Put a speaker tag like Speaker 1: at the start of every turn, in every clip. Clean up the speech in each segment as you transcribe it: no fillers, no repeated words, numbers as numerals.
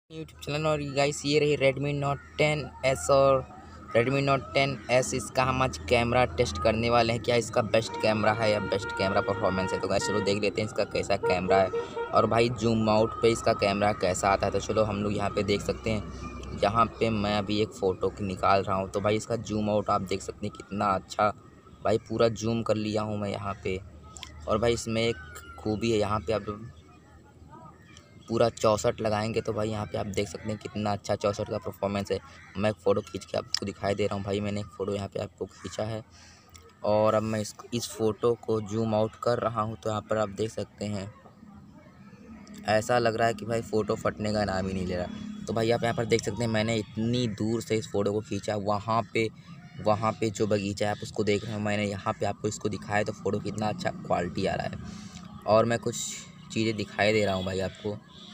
Speaker 1: YouTube channel. और guys ये रही Redmi Note 10s और Redmi Note 10s। इसका हम आज कैमरा टेस्ट करने वाले हैं, क्या इसका बेस्ट कैमरा है या बेस्ट कैमरा परफॉर्मेंस है। तो गाइस चलो देख लेते हैं इसका कैसा कैमरा है और भाई जूम आउट पे इसका कैमरा कैसा आता है। तो चलो हम लोग यहाँ पे देख सकते हैं। यहाँ पे मैं अभी एक फ़ोटो निकाल रहा हूँ तो भाई इसका जूम आउट आप देख सकते हैं कितना अच्छा। भाई पूरा जूम कर लिया हूँ मैं यहाँ पे। और भाई इसमें एक खूबी है, यहाँ पे आप पूरा 64 लगाएंगे तो भाई यहाँ पे आप देख सकते हैं कितना अच्छा 64 का परफॉर्मेंस है। मैं एक फ़ोटो खींच के आपको दिखाई दे रहा हूँ। भाई मैंने एक फ़ोटो यहाँ पे आपको खींचा है और अब मैं इस फ़ोटो को जूम आउट कर रहा हूँ तो यहाँ पर आप देख सकते हैं ऐसा लग रहा है कि भाई फ़ोटो फटने का नाम ही नहीं ले रहा। तो भाई आप यहाँ पर देख सकते हैं मैंने इतनी दूर से इस फ़ोटो को खींचा, वहाँ पे जो बगीचा है आप उसको देख रहे हो, मैंने यहाँ पे आपको इसको दिखाया तो फ़ोटो कितना अच्छा क्वालिटी आ रहा है। और मैं कुछ चीज़ें दिखाई दे रहा हूँ भाई आपको।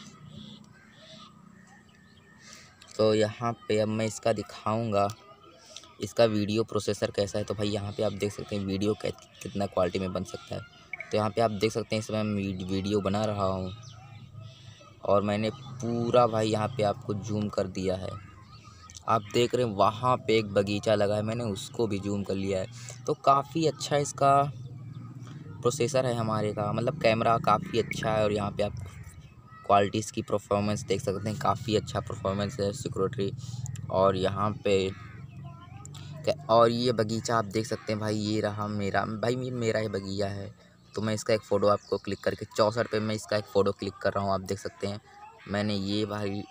Speaker 1: तो यहाँ पे अब मैं इसका दिखाऊंगा इसका वीडियो प्रोसेसर कैसा है। तो भाई यहाँ पे आप देख सकते हैं वीडियो कितना क्वालिटी में बन सकता है। तो यहाँ पे आप देख सकते हैं इसमें मैं वीडियो बना रहा हूँ और मैंने पूरा भाई यहाँ पे आपको जूम कर दिया है। आप देख रहे हैं वहाँ पे एक बगीचा लगा है, मैंने उसको भी जूम कर लिया है। तो काफ़ी अच्छा इसका प्रोसेसर है हमारे का, मतलब कैमरा काफ़ी अच्छा है। और यहाँ पे आप क्वालिटी इसकी परफॉर्मेंस देख सकते हैं, काफ़ी अच्छा परफॉर्मेंस है सिक्योरिटी। और यहाँ पे और ये बगीचा आप देख सकते हैं भाई, ये रहा मेरा भाई, ये मेरा ही बगीचा है। तो मैं इसका एक फ़ोटो आपको क्लिक करके 64 पे मैं इसका एक फ़ोटो क्लिक कर रहा हूँ। आप देख सकते हैं मैंने ये भाई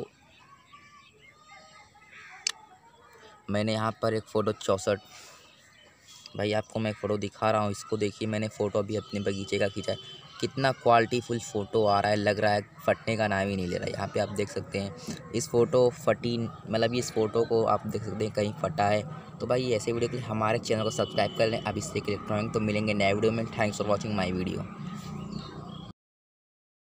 Speaker 1: मैंने यहाँ पर एक फ़ोटो 64 भाई आपको मैं एक फ़ोटो दिखा रहा हूँ, इसको देखिए। मैंने फ़ोटो अभी अपने बगीचे का खींचा है, कितना क्वालिटी फुल फ़ोटो आ रहा है, लग रहा है फटने का नाम ही नहीं ले रहा है। यहाँ पे आप देख सकते हैं इस फ़ोटो फटी, मतलब इस फ़ोटो को आप देख सकते हैं कहीं फटा है। तो भाई ऐसे वीडियो के लिए हमारे चैनल को सब्सक्राइब कर लें। अब इससे इलेक्ट्रॉनिक तो मिलेंगे नए वीडियो में। Thanks for watching my video.